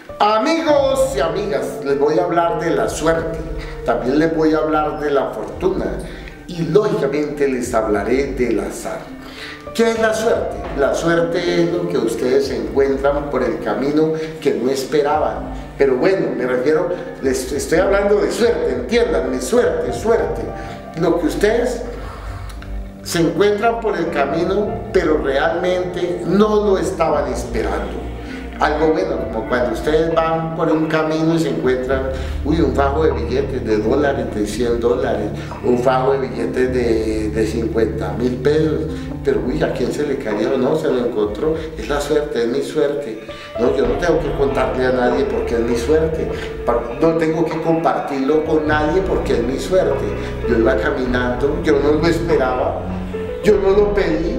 Amigos y amigas, les voy a hablar de la suerte, también les voy a hablar de la fortuna y lógicamente les hablaré del azar. ¿Qué es la suerte? La suerte es lo que ustedes encuentran por el camino que no esperaban. Pero bueno, me refiero, les estoy hablando de suerte, entiéndanme, suerte, suerte. Lo que ustedes se encuentran por el camino, pero realmente no lo estaban esperando. Algo bueno, como cuando ustedes van por un camino y se encuentran, un fajo de billetes de dólares, de 100 dólares, un fajo de billetes de 50.000 pesos, pero ¿a quién se le cayó? No, se lo encontró, es la suerte, es mi suerte. No, yo no tengo que contarle a nadie porque es mi suerte, no tengo que compartirlo con nadie porque es mi suerte. Yo iba caminando, yo no lo esperaba, yo no lo pedí,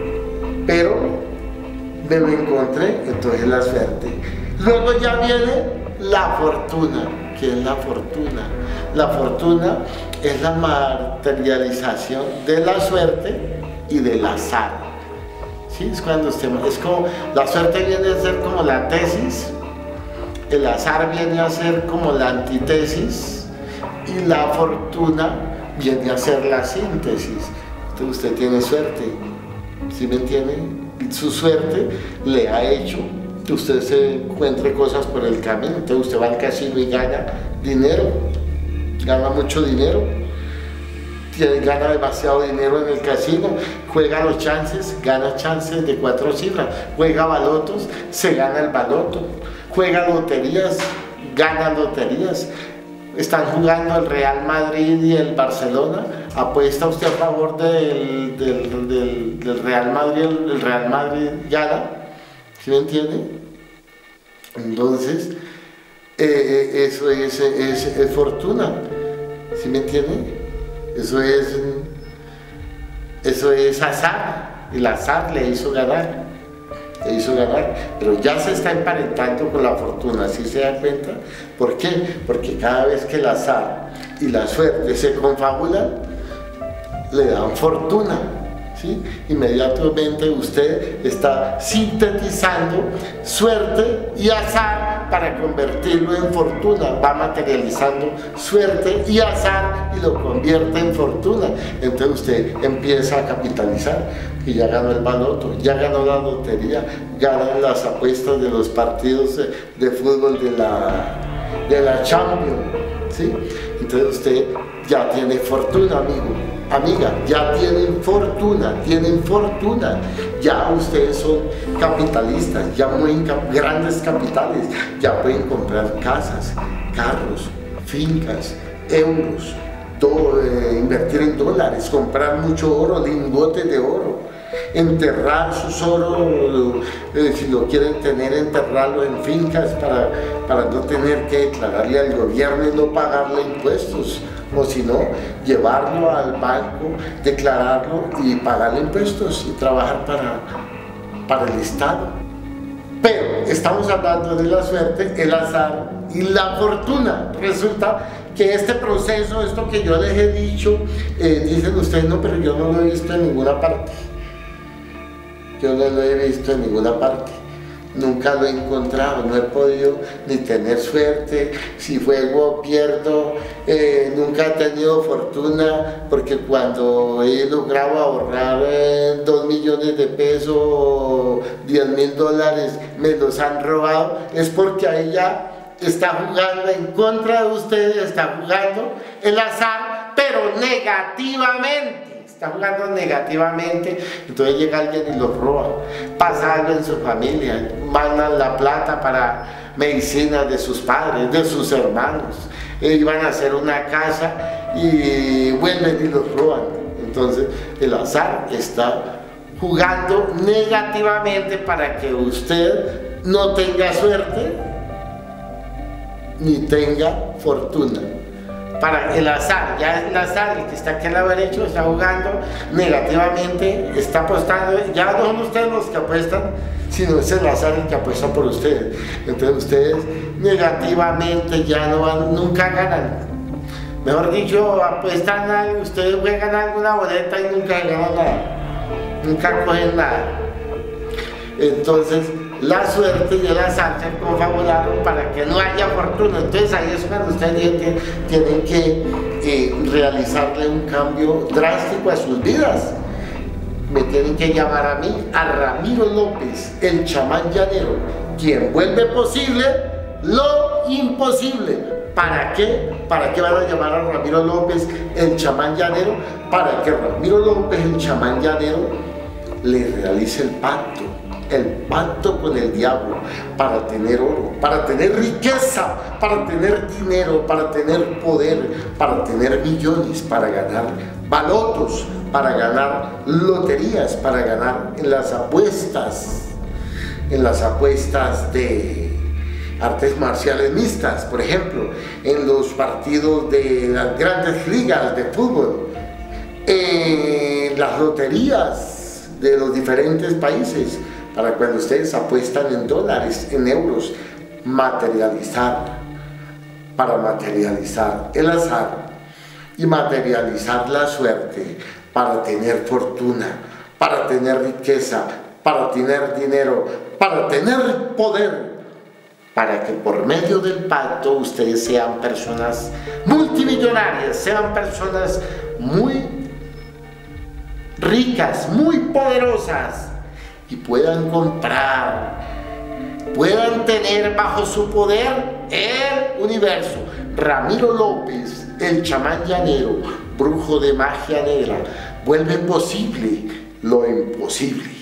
pero me lo encontré, entonces la suerte. Luego ya viene la fortuna. ¿Qué es la fortuna? La fortuna es la materialización de la suerte y del azar. ¿Sí? Es cuando es como, la suerte viene a ser como la tesis, el azar viene a ser como la antítesis y la fortuna viene a ser la síntesis. Entonces usted tiene suerte, ¿sí me entiende? Su suerte le ha hecho que usted se encuentre cosas por el camino. Entonces usted va al casino y gana dinero, gana mucho dinero, gana demasiado dinero en el casino, juega los chances, gana chances de 4 cifras, juega balotos, se gana el baloto, juega loterías, gana loterías. Están jugando el Real Madrid y el Barcelona, apuesta usted a favor del Real Madrid, el Real Madrid gana, ¿sí me entiende? Entonces, eso es fortuna, ¿sí me entiende? Eso es azar, el azar le hizo ganar. Pero ya se está emparentando con la fortuna, ¿sí se da cuenta? ¿Por qué? Porque cada vez que el azar y la suerte se confabulan, le dan fortuna, ¿sí? Inmediatamente usted está sintetizando suerte y azar para convertirlo en fortuna, va materializando suerte y azar y lo convierte en fortuna. Entonces usted empieza a capitalizar y ya ganó el baloto, ya ganó la lotería, ganan las apuestas de los partidos de fútbol de la Champions, ¿sí? Entonces usted ya tiene fortuna, amigo, amiga, ya tienen fortuna, ya ustedes son capitalistas, ya mueven grandes capitales, ya pueden comprar casas, carros, fincas, euros, invertir en dólares, comprar mucho oro, lingotes de oro, enterrar sus oro, si lo quieren tener, enterrarlo en fincas para no tener que declararle al gobierno y no pagarle impuestos, o si no, llevarlo al banco, declararlo y pagarle impuestos y trabajar para el Estado. Pero estamos hablando de la suerte, el azar y la fortuna. Resulta que este proceso, esto que yo les he dicho, dicen ustedes, no, pero yo no lo he visto en ninguna parte. Yo no lo he visto en ninguna parte. Nunca lo he encontrado, no he podido ni tener suerte, si juego pierdo, nunca he tenido fortuna, porque cuando he logrado ahorrar 2 millones de pesos, 10.000 dólares, me los han robado, es porque ahí ya está jugando en contra de ustedes, está jugando el azar, pero negativamente. Está jugando negativamente, entonces llega alguien y los roba, pasa algo en su familia, mandan la plata para medicinas de sus padres, de sus hermanos, iban a hacer una casa y vuelven y los roban. Entonces el azar está jugando negativamente para que usted no tenga suerte ni tenga fortuna. Para el azar, ya el azar, el que está aquí al lado derecho, está jugando negativamente, está apostando, ya no son ustedes los que apuestan, sino es el azar el que apuesta por ustedes. Entonces ustedes negativamente ya no van, nunca ganan. Mejor dicho, apuestan algo, ustedes juegan alguna boleta y nunca ganan nada, nunca cogen nada. Entonces la suerte y el azar se confabularon para que no haya fortuna. Entonces ahí es cuando ustedes tienen que realizarle un cambio drástico a sus vidas. Me tienen que llamar a mí, a Ramiro López, el chamán llanero, quien vuelve posible lo imposible. ¿Para qué? ¿Para qué van a llamar a Ramiro López, el chamán llanero? Para que Ramiro López, el chamán llanero, le realice el pacto con el diablo, para tener oro, para tener riqueza, para tener dinero, para tener poder, para tener millones, para ganar balotos, para ganar loterías, para ganar en las apuestas de artes marciales mixtas, por ejemplo, en los partidos de las grandes ligas de fútbol, en las loterías de los diferentes países, para cuando ustedes apuestan en dólares, en euros, para materializar el azar y materializar la suerte, para tener fortuna, para tener riqueza, para tener dinero, para tener poder, para que por medio del pacto ustedes sean personas multimillonarias, sean personas muy ricas, muy poderosas, y puedan comprar, puedan tener bajo su poder el universo. Ramiro López, el chamán llanero, brujo de magia negra, vuelve posible lo imposible.